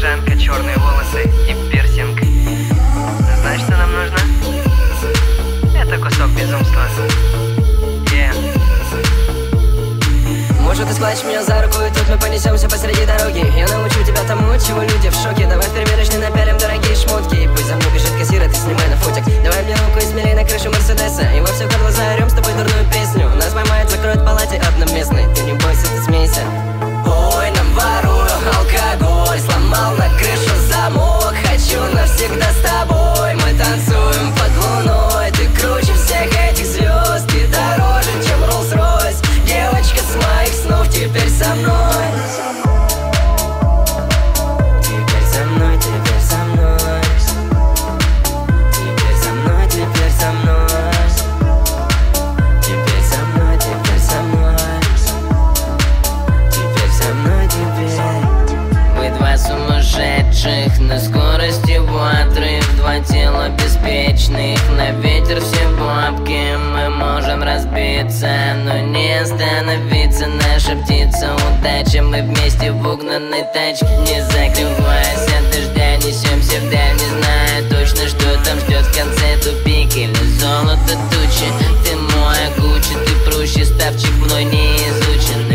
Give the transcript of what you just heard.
снежинка, черные волосы и пирсинг. Знаешь, что нам нужно? Это кусок безумства. Может, ты схватишь меня за руку, и тут мы понесемся посреди дороги. Я научу тебя тому, чего люди в шоке. Давай в примерочной напялим дорогие шмотки. И пусть за мной бежит кассир, а ты снимай на фотик. Давай мне руку и смелей на крышу Мерседеса. И во все горло заорем с тобой дурную песню. Нас поймают, закроют в палате одноместной. Ты не бойся, ты смейся. Ой, нам ворую алкоголь, сломал на крышу замок. Хочу навсегда с тобой, мы танцуем под луной. Ты круче всех этих звезд, ты дороже, чем Роллс-Ройс. Девочка с моих снов теперь со мной. Теперь со мной, теперь со мной. Теперь со мной, теперь со мной. Теперь со мной, теперь со мной. Теперь со мной, теперь. Мы два сумасшедших на скорости ватры, два тела беспечных, на ветер все бабки. Мы можем разбиться, но не остановиться. Наша птица удача, мы вместе в угнанной тачке. Не закрываясь от дождя, несемся вдаль, не зная точно, что там ждет в конце. Тупик или золото тучи. Ты мой куча, ты прущий ставчик, мной не изучен.